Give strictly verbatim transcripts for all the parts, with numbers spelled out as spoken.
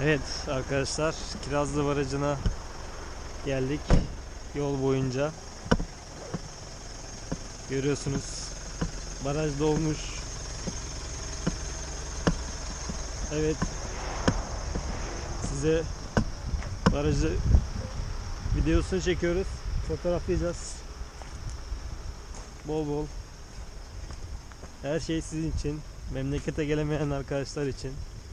Evet arkadaşlar, Kirazlı Barajı'na geldik. Yol boyunca görüyorsunuz, baraj dolmuş. Evet, size barajı videosunu çekiyoruz, fotoğraflayacağız bol bol. Her şey sizin için, memlekete gelemeyen arkadaşlar için.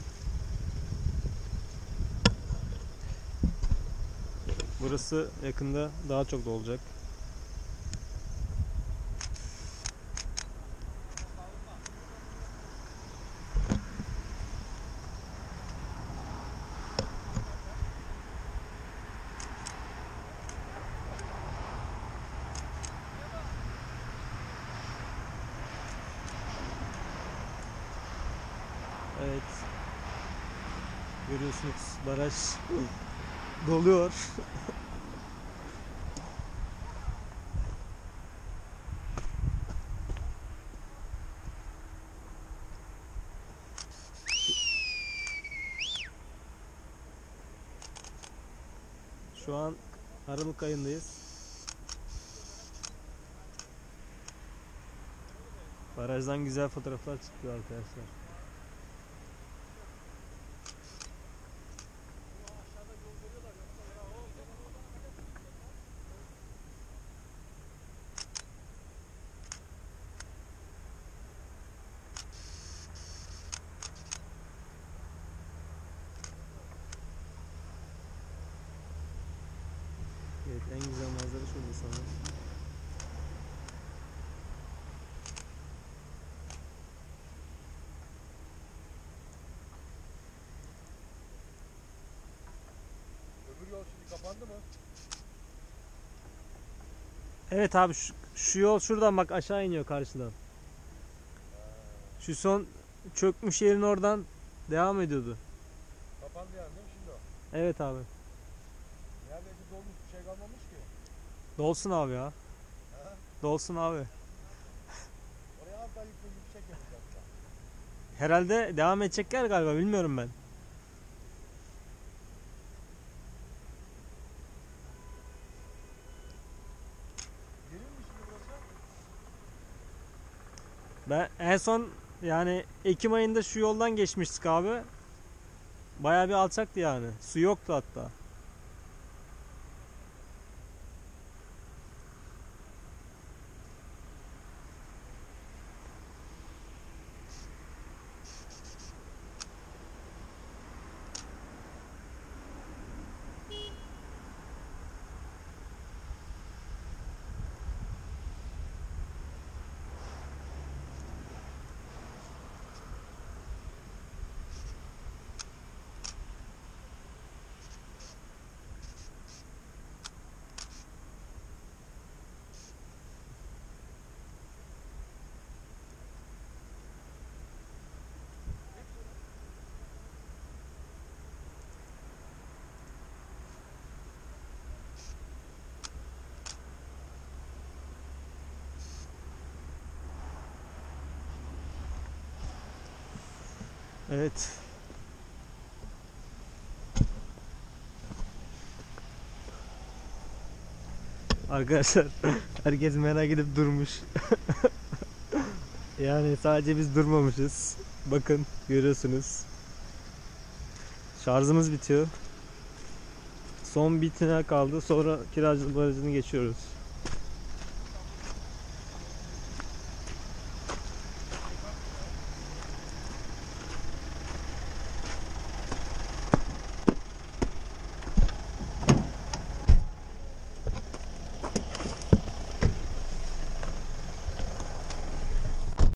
Burası yakında daha çok da olacak. Evet. Görüyorsunuz, baraj doluyor. Şu an Aralık ayındayız. Barajdan güzel fotoğraflar çıktı arkadaşlar. Evet, en güzel manzara şurada sanırım. Öbür yol şimdi kapandı mı? Evet abi, şu, şu yol şuradan bak aşağı iniyor karşıdan. Şu son çökmüş yerin oradan devam ediyordu. Kapandı yani değil mi şimdi o? Evet abi. Neredeyse dolmuş, bir şey kalmamış ki. Dolsun abi ya. Ha? Dolsun abi. Oraya az daha yüklü bir şey yapacağız. Herhalde devam edecekler galiba, bilmiyorum ben. Derin mi şimdi burası? Ben en son yani Ekim ayında şu yoldan geçmiştik abi. Bayağı bir alçaktı yani. Su yoktu hatta. Evet. Arkadaşlar, herkes merak edip durmuş. Yani sadece biz durmamışız. Bakın, görüyorsunuz. Şarjımız bitiyor. Son bir tünel kaldı. Sonra Kirazlı Barajı'nı geçiyoruz.